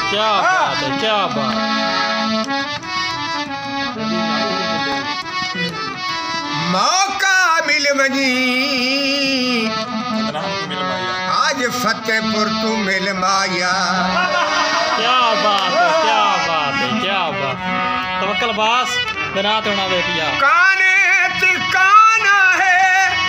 क्या बात है, क्या बात। मौका मिल वनी आज फतेहपुर तू मिल माया। क्या बात है, क्या बात है, क्या बात। तवक्कल बास बिना तोड़ा बेटिया काने तिकाना है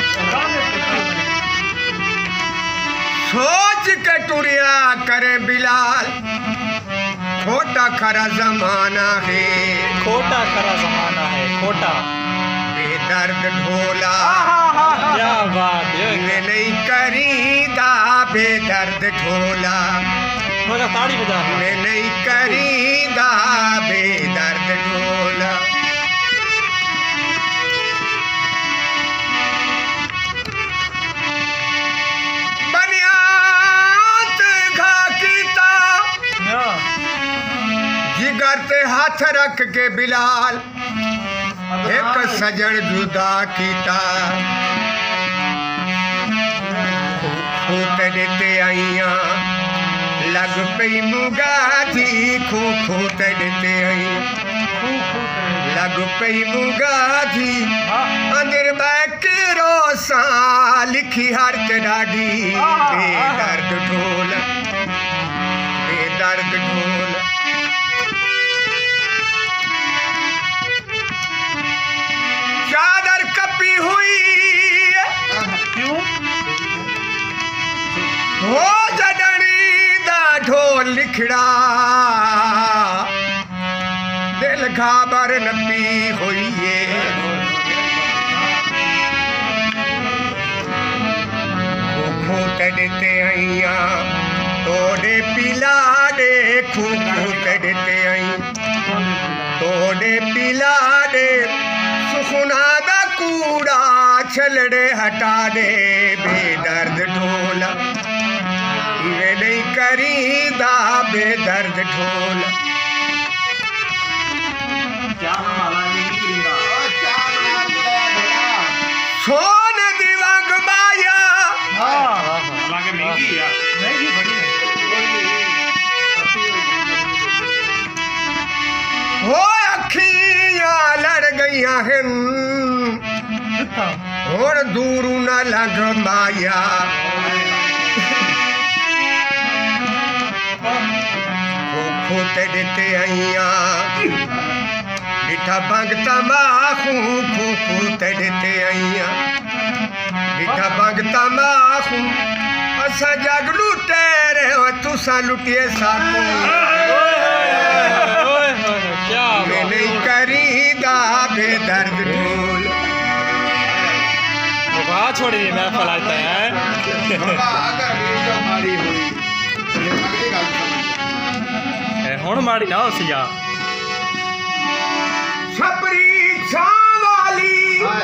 सोच के टुरिया करे बिलाल खोटा खरा जमाना है। खोटा खरा जमाना है, खोटा बेदर्द ढोला क्या बात है। ने नहीं करीदा बेदर्द ढोला मगर ताड़ी बजा ने नहीं करीदा बेदर्द ढोला। बनियात घा कीता जिगर ते हाथ रख के बिलाल एक सजन जुदा कीता। खूत देते आइया लग पई मुगाधी खूत देते आई लग पई मुगाधी अंदर बैके रोसा लिखी हर ते डाडी बेदर्द ढोल बेदर्द ढोल। चादर कपी हुई हो जडनी दा ढोल लिखड़ा दिल घाबर नपी हुई है। खूत देते आइया तोड़े पिला दे खूत देते आई तोड़े पिला दे सुखना दा कूड़ा छलड़े हटा दे बेदर्द ढोला इवे नहीं करीदा बेदर्द ढोला। सोन दिवंग माया हो अखियां लड़ गईया हैं और दूर न लग माया। खूत देते आइया बिठा बंग तमाखू खूत देते आइया बिठा बंग तमाखू असा जग लुटे रे तुसा लुटिए साकू नहीं करीदा बेदर्द ढोल। छोड़ी मैं फलाता है हुण माड़ी ना सिया छपरी छावाली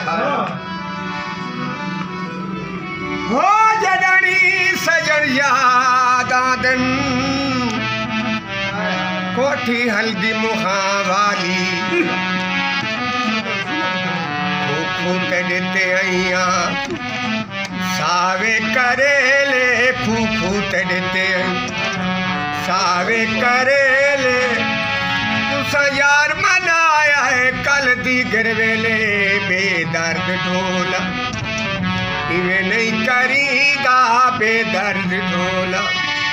हो जडनी सजन याद आदन कोठी हल्दी मुहावाली खूत देते आइया सावे करेले खूत देते आई सावे करेले तुसा यार मनाया है कल दी गिरवेले बेदर्द ढोला इवे नहीं करीदा बेदर्द ढोला।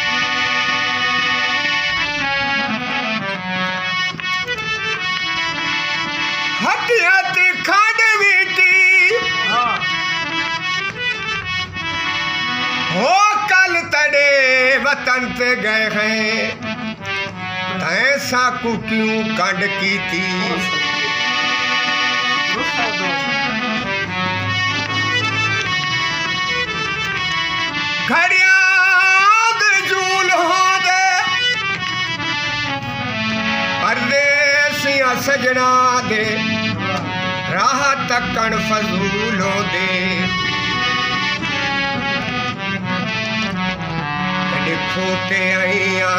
हटियत खंड मीटी हो कल तड़े वतन पे गए हैं ऐसा को क्यों कंड की थी। घड़ियाद जूल हो दे परदेसिया सजना दे राह तकन फजूल हो दे खोते आइया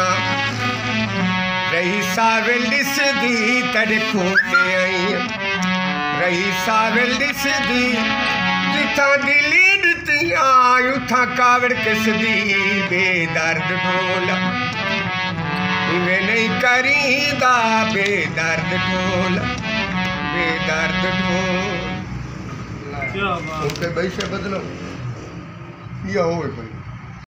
रही साविल दी तड़ खोते आइया रही साविल दी जिथा दिली दितिया उथा कावड़ किस दी बेदर्द ढोला इवे नहीं करींदा बेदर्द ढोल बेदर्द ढोल क्या बात ओके भाई से बदलो ये होए कोई